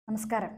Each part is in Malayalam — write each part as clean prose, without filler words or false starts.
നമസ്കാരം.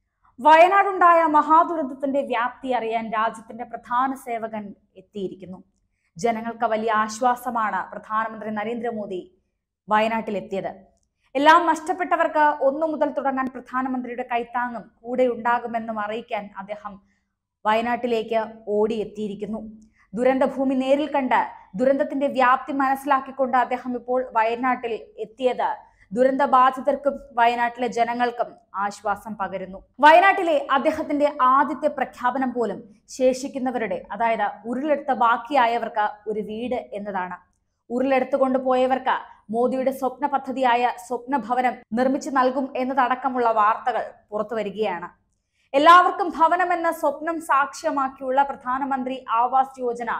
വയനാടുണ്ടായ മഹാദുരന്തത്തിന്റെ വ്യാപ്തി അറിയാൻ രാജ്യത്തിന്റെ പ്രധാന സേവകൻ എത്തിയിരിക്കുന്നു. ജനങ്ങൾക്ക് വലിയ ആശ്വാസമാണ് പ്രധാനമന്ത്രി നരേന്ദ്രമോദി വയനാട്ടിലെത്തിയത്. എല്ലാം നഷ്ടപ്പെട്ടവർക്ക് ഒന്നു മുതൽ തുടങ്ങാൻ പ്രധാനമന്ത്രിയുടെ കൈത്താങ്ങും കൂടെ ഉണ്ടാകുമെന്നും അറിയിക്കാൻ അദ്ദേഹം വയനാട്ടിലേക്ക് ഓടിയെത്തിയിരിക്കുന്നു. ദുരന്തഭൂമി നേരിൽ കണ്ട് ദുരന്തത്തിന്റെ വ്യാപ്തി മനസ്സിലാക്കിക്കൊണ്ട് അദ്ദേഹം ഇപ്പോൾ വയനാട്ടിൽ എത്തിയത് ദുരന്തബാധിതർക്കും വയനാട്ടിലെ ജനങ്ങൾക്കും ആശ്വാസം പകരുന്നു. വയനാട്ടിലെ അദ്ദേഹത്തിന്റെ ആദ്യത്തെ പ്രഖ്യാപനം പോലും ശേഷിക്കുന്നവരുടെ, അതായത് ഉരുളെടുത്ത ബാക്കിയായവർക്ക് ഒരു വീട് എന്നതാണ്. ഉരുളെടുത്തുകൊണ്ട് പോയവർക്ക് മോദിയുടെ സ്വപ്ന പദ്ധതിയായ സ്വപ്ന ഭവനം നിർമ്മിച്ചു നൽകും എന്നതടക്കമുള്ള വാർത്തകൾ പുറത്തു വരികയാണ്. എല്ലാവർക്കും ഭവനമെന്ന സ്വപ്നം സാക്ഷ്യമാക്കിയുള്ള പ്രധാനമന്ത്രി ആവാസ് യോജന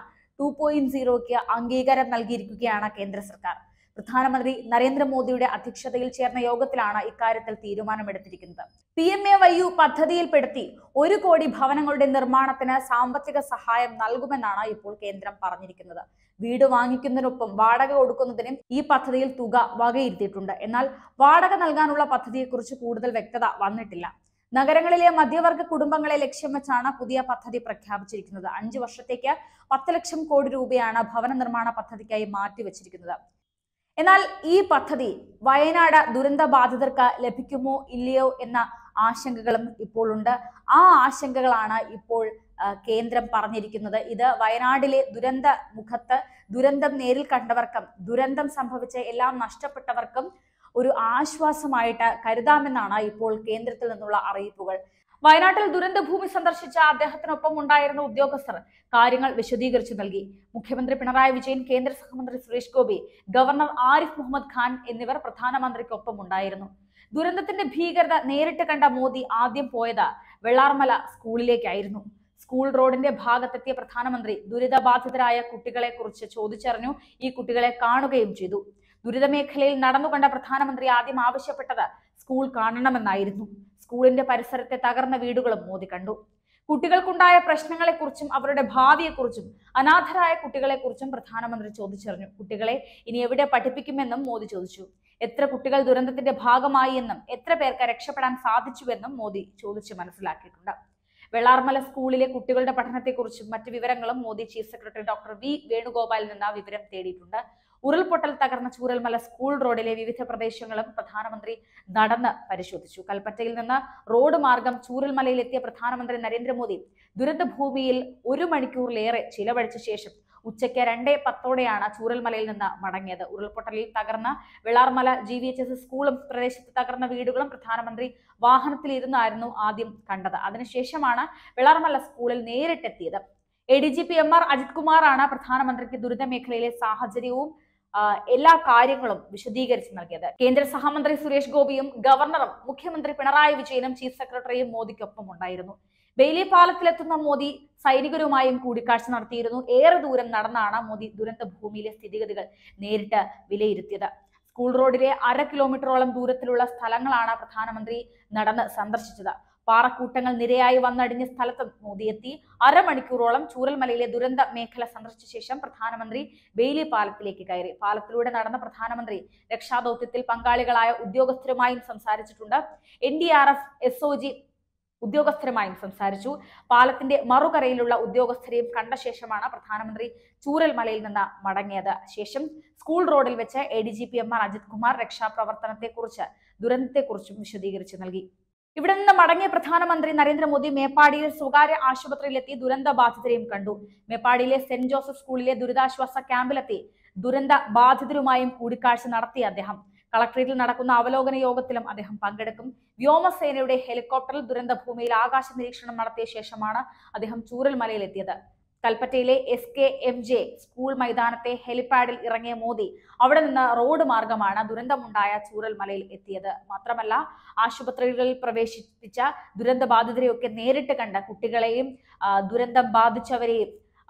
2.0ക്ക് അംഗീകാരം നൽകിയിരിക്കുകയാണ് കേന്ദ്ര സർക്കാർ. പ്രധാനമന്ത്രി നരേന്ദ്രമോദിയുടെ അധ്യക്ഷതയിൽ ചേർന്ന യോഗത്തിലാണ് ഇക്കാര്യത്തിൽ തീരുമാനമെടുത്തിരിക്കുന്നത്. PMAYU പദ്ധതിയിൽപ്പെടുത്തി 1 കോടി ഭവനങ്ങളുടെ നിർമ്മാണത്തിന് സാമ്പത്തിക സഹായം നൽകുമെന്നാണ് ഇപ്പോൾ കേന്ദ്രം പറഞ്ഞിരിക്കുന്നത്. വീട് വാങ്ങിക്കുന്നതിനൊപ്പം വാടക കൊടുക്കുന്നതിനും ഈ പദ്ധതിയിൽ തുക വകയിരുത്തിയിട്ടുണ്ട്. എന്നാൽ വാടക നൽകാനുള്ള പദ്ധതിയെക്കുറിച്ച് കൂടുതൽ വ്യക്തത വന്നിട്ടില്ല. നഗരങ്ങളിലെ മധ്യവർഗ കുടുംബങ്ങളെ ലക്ഷ്യം വെച്ചാണ് പുതിയ പദ്ധതി പ്രഖ്യാപിച്ചിരിക്കുന്നത്. 5 വർഷത്തേക്ക് 10 ലക്ഷം കോടി രൂപയാണ് ഭവന നിർമ്മാണ പദ്ധതിക്കായി മാറ്റിവെച്ചിരിക്കുന്നത്. എന്നാൽ ഈ പദ്ധതി വയനാട് ദുരന്ത ബാധിതർക്ക് ലഭിക്കുമോ ഇല്ലയോ എന്ന ആശങ്കകളും ഇപ്പോൾ ഉണ്ട്. ആ ആശങ്കകളാണ് ഇപ്പോൾ കേന്ദ്രം പറഞ്ഞിരിക്കുന്നത്. ഇത് വയനാടിലെ ദുരന്ത മുഖത്ത് ദുരന്തം നേരിൽ കണ്ടവർക്കും ദുരന്തം സംഭവിച്ച എല്ലാം നഷ്ടപ്പെട്ടവർക്കും ഒരു ആശ്വാസമായിട്ട് കരുതാമെന്നാണ് ഇപ്പോൾ കേന്ദ്രത്തിൽ നിന്നുള്ള അറിയിപ്പുകൾ. വയനാട്ടിൽ ദുരന്തഭൂമി സന്ദർശിച്ച അദ്ദേഹത്തിനൊപ്പം ഉണ്ടായിരുന്ന ഉദ്യോഗസ്ഥർ കാര്യങ്ങൾ വിശദീകരിച്ചു നൽകി. മുഖ്യമന്ത്രി പിണറായി വിജയൻ, കേന്ദ്ര സഹമന്ത്രി സുരേഷ് ഗോപി, ഗവർണർ ആരിഫ് മുഹമ്മദ് ഖാൻ എന്നിവർ പ്രധാനമന്ത്രിക്കൊപ്പം ഉണ്ടായിരുന്നു. ദുരന്തത്തിന്റെ ഭീകരത നേരിട്ട് കണ്ട മോദി ആദ്യം പോയത് വെള്ളാർമല സ്കൂളിലേക്കായിരുന്നു. സ്കൂൾ റോഡിന്റെ ഭാഗത്തെത്തിയ പ്രധാനമന്ത്രി ദുരിതബാധിതരായ കുട്ടികളെ കുറിച്ച് ചോദിച്ചറിഞ്ഞു. ഈ കുട്ടികളെ കാണുകയും ചെയ്തു. ദുരിതമേഖലയിൽ നടന്നുകണ്ട പ്രധാനമന്ത്രി ആദ്യം ആവശ്യപ്പെട്ടത് സ്കൂൾ കാണണമെന്നായിരുന്നു. സ്കൂളിന്റെ പരിസരത്തെ തകർന്ന വീടുകളും മോദി കണ്ടു. കുട്ടികൾക്കുണ്ടായ പ്രശ്നങ്ങളെക്കുറിച്ചും അവരുടെ ഭാവിയെക്കുറിച്ചും അനാഥരായ കുട്ടികളെക്കുറിച്ചും പ്രധാനമന്ത്രി ചോദിച്ചറിഞ്ഞു. കുട്ടികളെ ഇനി എവിടെ പഠിപ്പിക്കുമെന്നും മോദി ചോദിച്ചു. എത്ര കുട്ടികൾ ദുരന്തത്തിന്റെ ഭാഗമായി എന്നും എത്ര പേർക്ക് രക്ഷപ്പെടാൻ സാധിച്ചുവെന്നും മോദി ചോദിച്ചു മനസ്സിലാക്കിയിട്ടുണ്ട്. വെള്ളാർമല സ്കൂളിലെ കുട്ടികളുടെ പഠനത്തെക്കുറിച്ചും മറ്റു വിവരങ്ങളും Modi chief secretary doctor V വേണുഗോപാലിൽ നിന്ന് വിവരം തേടിയിട്ടുണ്ട്. ഉരുൾപൊട്ടൽ തകർന്ന ചൂരൽമല സ്കൂൾ റോഡിലെ വിവിധ പ്രദേശങ്ങളും പ്രധാനമന്ത്രി നടന്ന് പരിശോധിച്ചു. കൽപ്പറ്റയിൽ നിന്ന് റോഡ് മാർഗം ചൂരൽമലയിലെത്തിയ പ്രധാനമന്ത്രി നരേന്ദ്രമോദി ദുരന്തഭൂമിയിൽ 1 മണിക്കൂറിലേറെ ചിലവഴിച്ച ശേഷം ഉച്ചയ്ക്ക് 2:10 ചൂരൽമലയിൽ നിന്ന് മടങ്ങിയത്. ഉരുൾപൊട്ടലിൽ തകർന്ന വെള്ളാർമല GVHS സ്കൂളും പ്രദേശത്ത് തകർന്ന വീടുകളും പ്രധാനമന്ത്രി വാഹനത്തിലിരുന്നായിരുന്നു ആദ്യം കണ്ടത്. അതിനുശേഷമാണ് വെള്ളാർമല സ്കൂളിൽ നേരിട്ടെത്തിയത്. ADGP MR അജിത് കുമാറാണ് പ്രധാനമന്ത്രിക്ക് ദുരിത മേഖലയിലെ സാഹചര്യവും എല്ലാ കാര്യങ്ങളും വിശദീകരിച്ച് നൽകിയത്. കേന്ദ്ര സഹമന്ത്രി സുരേഷ് ഗോപിയും ഗവർണറും മുഖ്യമന്ത്രി പിണറായി വിജയനും ചീഫ് സെക്രട്ടറിയും മോദിക്കൊപ്പം ഉണ്ടായിരുന്നു. ബെയിലി പാലത്തിലെത്തുന്ന മോദി സൈനികരുമായും കൂടിക്കാഴ്ച നടത്തിയിരുന്നു. ഏറെ ദൂരം നടന്നാണ് മോദി ദുരന്ത ഭൂമിയിലെ സ്ഥിതിഗതികൾ നേരിട്ട് വിലയിരുത്തിയത്. സ്കൂൾ റോഡിലെ 1/2 കിലോമീറ്ററോളം ദൂരത്തിലുള്ള സ്ഥലങ്ങളാണ് പ്രധാനമന്ത്രി നടന്ന് സന്ദർശിച്ചത്. പാറക്കൂട്ടങ്ങൾ നിരയായി വന്നടിഞ്ഞ സ്ഥലത്ത് മോദി എത്തി. 1/2 മണിക്കൂറോളം ചൂരൽമലയിലെ ദുരന്ത മേഖല സന്ദർശിച്ച ശേഷം പ്രധാനമന്ത്രി ബെയിലി പാലത്തിലേക്ക് കയറി. പാലത്തിലൂടെ നടന്ന പ്രധാനമന്ത്രി രക്ഷാദൌത്യത്തിൽ പങ്കാളികളായ ഉദ്യോഗസ്ഥരുമായും സംസാരിച്ചിട്ടുണ്ട്. NDRF SOG ഉദ്യോഗസ്ഥരുമായും സംസാരിച്ചു. പാലത്തിന്റെ മറുകരയിലുള്ള ഉദ്യോഗസ്ഥരെയും കണ്ട ശേഷമാണ് പ്രധാനമന്ത്രി ചൂരൽമലയിൽ നിന്ന് മടങ്ങിയത്. ശേഷം സ്കൂൾ റോഡിൽ വെച്ച് ADGP MR അജിത് കുമാർ രക്ഷാപ്രവർത്തനത്തെക്കുറിച്ച് ദുരന്തത്തെക്കുറിച്ചും വിശദീകരിച്ചു നൽകി. ഇവിടെ നിന്ന് മടങ്ങിയ പ്രധാനമന്ത്രി നരേന്ദ്രമോദി മേപ്പാടിയിൽ സ്വകാര്യ ആശുപത്രിയിലെത്തി ദുരന്ത ബാധിതരെയും കണ്ടു. മേപ്പാടിയിലെ സെന്റ് ജോസഫ് സ്കൂളിലെ ദുരിതാശ്വാസ ക്യാമ്പിലെത്തി ദുരന്ത ബാധിതരുമായും കൂടിക്കാഴ്ച നടത്തിയ അദ്ദേഹം കളക്ടറേറ്റിൽ നടക്കുന്ന അവലോകന യോഗത്തിലും അദ്ദേഹം പങ്കെടുക്കും. വ്യോമസേനയുടെ ഹെലികോപ്റ്ററിൽ ദുരന്ത ഭൂമിയിൽ ആകാശ നിരീക്ഷണം നടത്തിയ ശേഷമാണ് അദ്ദേഹം ചൂരൽമലയിലെത്തിയത്. കൽപ്പറ്റയിലെ SKMJ സ്കൂൾ മൈതാനത്തെ ഹെലിപാഡിൽ ഇറങ്ങിയ മോദി അവിടെ നിന്ന് റോഡ് മാർഗമാണ് ദുരന്തമുണ്ടായ ചൂരൽമലയിൽ എത്തിയത്. മാത്രമല്ല, ആശുപത്രികളിൽ പ്രവേശിപ്പിച്ച ദുരന്ത ബാധിതരെയൊക്കെ നേരിട്ട് കണ്ട കുട്ടികളെയും ദുരന്തം ബാധിച്ചവരെയും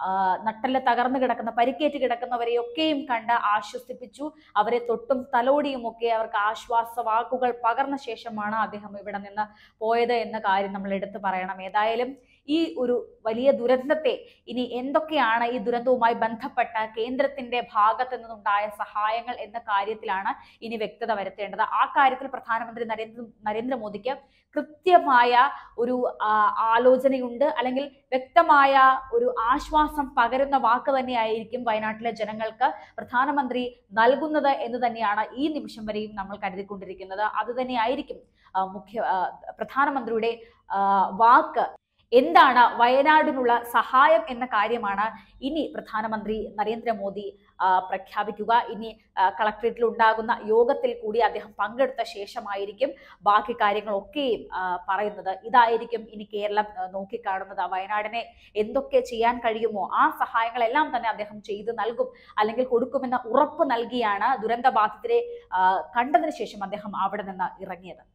നട്ടെല്ല് തകർന്നു കിടക്കുന്ന പരിക്കേറ്റ് കിടക്കുന്നവരെയൊക്കെയും കണ്ട് ആശ്വസിപ്പിച്ചു. അവരെ തൊട്ടും തലോടിയും ഒക്കെ അവർക്ക് ആശ്വാസ വാക്കുകൾ പകർന്ന ശേഷമാണ് അദ്ദേഹം ഇവിടെ നിന്ന് പോയത് എന്ന കാര്യം നമ്മൾ എടുത്തു പറയണം. ഏതായാലും ഈ ഒരു വലിയ ദുരന്തത്തെ ഇനി എന്തൊക്കെയാണ് ഈ ദുരന്തവുമായി ബന്ധപ്പെട്ട കേന്ദ്രത്തിന്റെ ഭാഗത്തു നിന്നുണ്ടായ സഹായങ്ങൾ എന്ന കാര്യത്തിലാണ് ഇനി വ്യക്തത വരുത്തേണ്ടത്. ആ കാര്യത്തിൽ പ്രധാനമന്ത്രി നരേന്ദ്രമോദിക്ക് കൃത്യമായ ഒരു ആലോചനയുണ്ട്, അല്ലെങ്കിൽ വ്യക്തമായ ഒരു ആശ്വാസം പകരുന്ന വാക്ക് തന്നെയായിരിക്കും വയനാട്ടിലെ ജനങ്ങൾക്ക് പ്രധാനമന്ത്രി നൽകുന്നത് എന്ന് തന്നെയാണ് ഈ നിമിഷം വരെയും നമ്മൾ കരുതിക്കൊണ്ടിരിക്കുന്നത്. അത് തന്നെയായിരിക്കും പ്രധാനമന്ത്രിയുടെ വാക്ക്. എന്താണ് വയനാടിനുള്ള സഹായം എന്ന കാര്യമാണ് ഇനി പ്രധാനമന്ത്രി നരേന്ദ്രമോദി പ്രഖ്യാപിക്കുക. ഇനി കളക്ടറേറ്റിൽ ഉണ്ടാകുന്ന യോഗത്തിൽ കൂടി അദ്ദേഹം പങ്കെടുത്ത ശേഷമായിരിക്കും ബാക്കി കാര്യങ്ങളൊക്കെയും പറയുന്നത്. ഇതായിരിക്കും ഇനി കേരളം നോക്കിക്കാണുന്നത്. വയനാടിനെ എന്തൊക്കെ ചെയ്യാൻ കഴിയുമോ ആ സഹായങ്ങളെല്ലാം തന്നെ അദ്ദേഹം ചെയ്തു നൽകും, അല്ലെങ്കിൽ കൊടുക്കുമെന്ന ഉറപ്പ് നൽകിയാണ് ദുരന്തബാധിതരെ കണ്ടതിന് ശേഷം അദ്ദേഹം അവിടെ നിന്ന് ഇറങ്ങിയത്.